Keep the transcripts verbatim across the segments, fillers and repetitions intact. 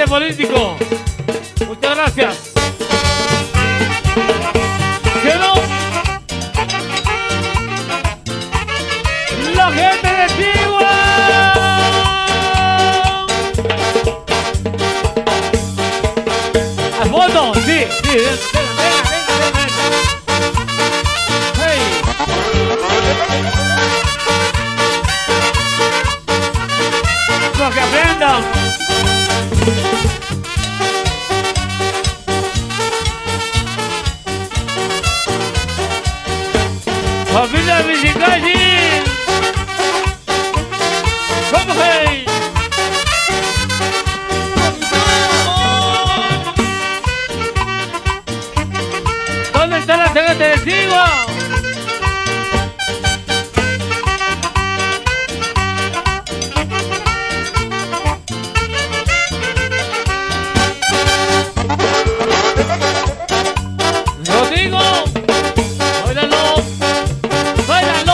dirigente político. Muchas gracias. ¿Sí o no? La gente de Tigua. Al fondo, sí, sí. Venga, venga, venga, venga. Hey. Lo que aprendan. Familia Michigashi. ¿Cómo hey? ¿Dónde está la gente de Tigua? Lo digo, báilalo, báilalo.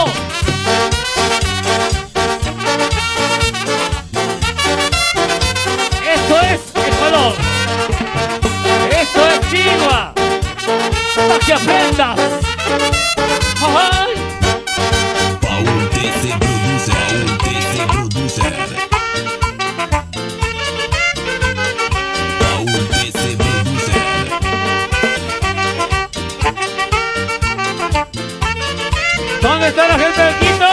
Esto es Ecuador. Esto es Tigua. Para que aprendas. ¡Ay! Paul T C Producer, Paul T C Producer. Paul T C Producer. ¿Dónde está la gente de Quito?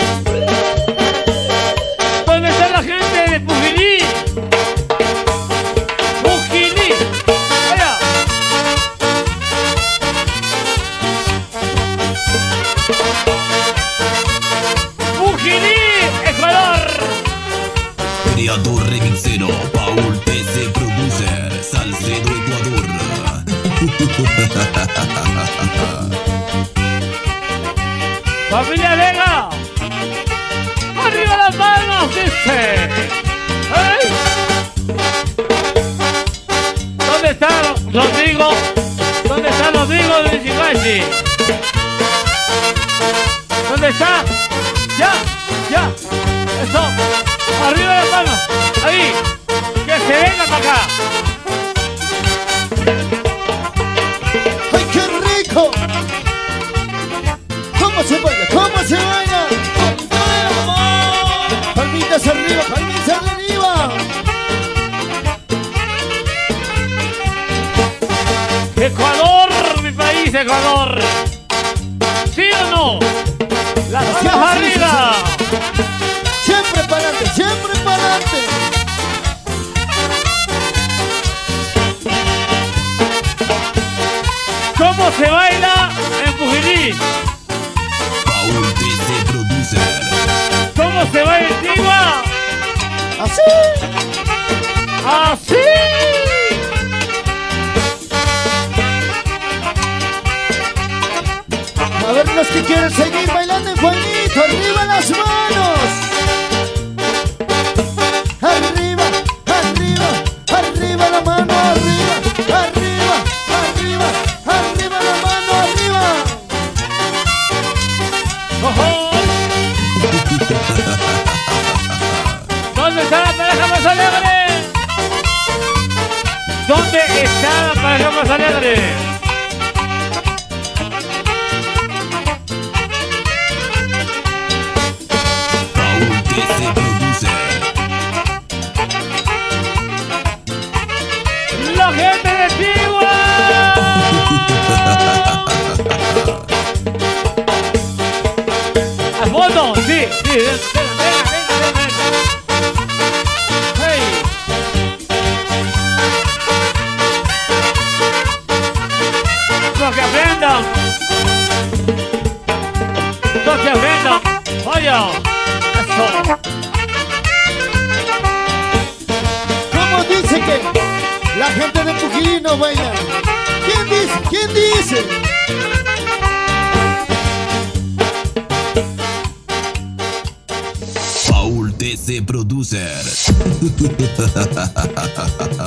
¿Dónde está la gente de Pujilí? Pujilí. Allá. Pujilí, Ecuador. Creador remixero, Paul T C Producer, Salcedo Ecuador. Familia Vega. Arriba las manos, dice. ¡Ay! ¿Dónde está Rodrigo? ¿Dónde está Rodrigo de Michigashi? ¿Dónde está? Ya, ya. Eso. Arriba las manos. Ahí. Que se venga para acá. ¡Ay, qué rico! ¿Cómo se baila? ¿Cómo se baila? Palmitas arriba, palmitas arriba. Ecuador, mi país, Ecuador. ¿Sí o no? Las Sí, manos sí, arriba. sí, sí. Siempre para adelante, siempre para adelante. ¿Cómo se baila en Pujilí? Paul T C Producer. ¿Cómo se baila en Tigua? Así. ¡Así! A ver los que quieren seguir bailando en fueguito, arriba las manos. Arriba, arriba, arriba la mano, arriba, arriba, arriba, arriba la mano, arriba. ¡Ojo! ¿Dónde está la pareja más alegre? ¿Dónde está la pareja más alegre? Paul T C Producer. ¡La gente de Tigua! ¡Al fondo! ¡Sí! ¡Sí! ¡Venga, venga, venga, venga! ¡Hey! ¡Lo que aprendan! ¡Lo que aprendan! ¡Vaya! ¡Eso! ¿Cómo dice que la gente de Pujilí no baila? ¿Quién dice? ¿Quién dice? Paul T C Producer.